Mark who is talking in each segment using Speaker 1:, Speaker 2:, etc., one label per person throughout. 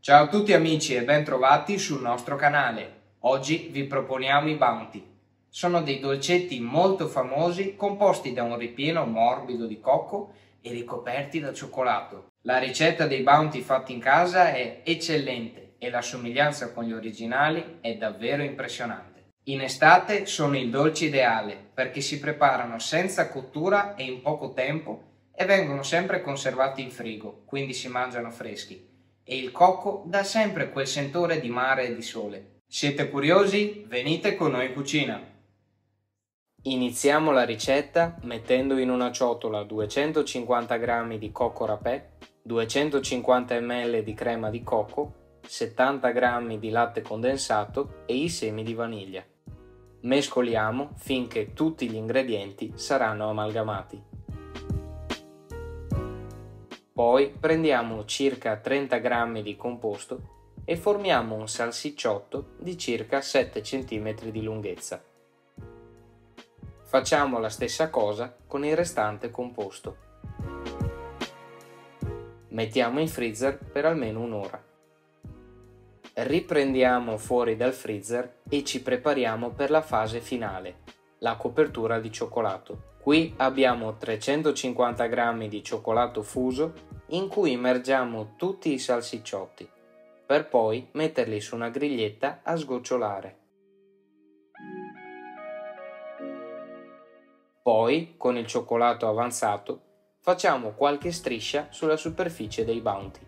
Speaker 1: Ciao a tutti amici e ben trovati sul nostro canale. Oggi vi proponiamo i Bounty. Sono dei dolcetti molto famosi composti da un ripieno morbido di cocco e ricoperti da cioccolato. La ricetta dei Bounty fatti in casa è eccellente e la somiglianza con gli originali è davvero impressionante. In estate sono il dolce ideale perché si preparano senza cottura e in poco tempo e vengono sempre conservati in frigo, quindi si mangiano freschi. E il cocco dà sempre quel sentore di mare e di sole. Siete curiosi? Venite con noi in cucina! Iniziamo la ricetta mettendo in una ciotola 250 g di cocco râpé, 250 ml di crema di cocco, 70 g di latte condensato e i semi di vaniglia. Mescoliamo finché tutti gli ingredienti saranno amalgamati. Poi prendiamo circa 30 g di composto e formiamo un salsicciotto di circa 7 cm di lunghezza. Facciamo la stessa cosa con il restante composto. Mettiamo in freezer per almeno un'ora. Riprendiamo fuori dal freezer e ci prepariamo per la fase finale, la copertura di cioccolato. Qui abbiamo 350 g di cioccolato fuso in cui immergiamo tutti i salsicciotti, per poi metterli su una griglietta a sgocciolare. Poi, con il cioccolato avanzato, facciamo qualche striscia sulla superficie dei Bounty.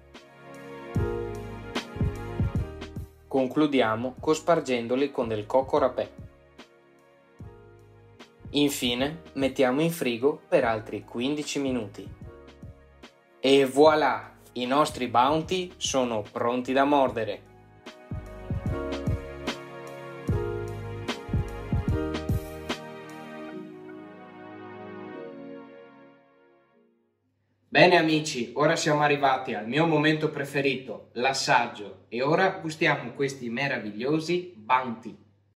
Speaker 1: Concludiamo cospargendoli con del cocco râpé. Infine mettiamo in frigo per altri 15 minuti. E voilà! I nostri Bounty sono pronti da mordere! Bene amici, ora siamo arrivati al mio momento preferito, l'assaggio, e ora gustiamo questi meravigliosi Bounty.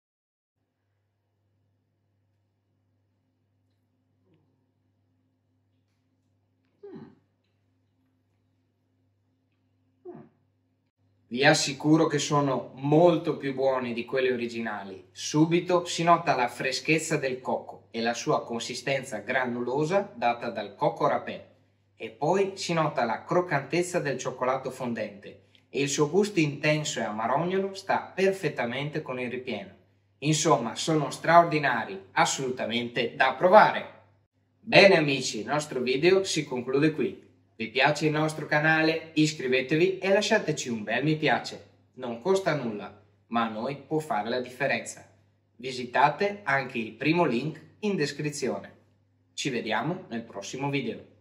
Speaker 1: Vi assicuro che sono molto più buoni di quelli originali. Subito si nota la freschezza del cocco e la sua consistenza granulosa data dal cocco râpé. E poi si nota la croccantezza del cioccolato fondente e il suo gusto intenso e amarognolo sta perfettamente con il ripieno. Insomma, sono straordinari, assolutamente da provare! Bene amici, il nostro video si conclude qui. Vi piace il nostro canale? Iscrivetevi e lasciateci un bel mi piace. Non costa nulla, ma a noi può fare la differenza. Visitate anche il primo link in descrizione. Ci vediamo nel prossimo video.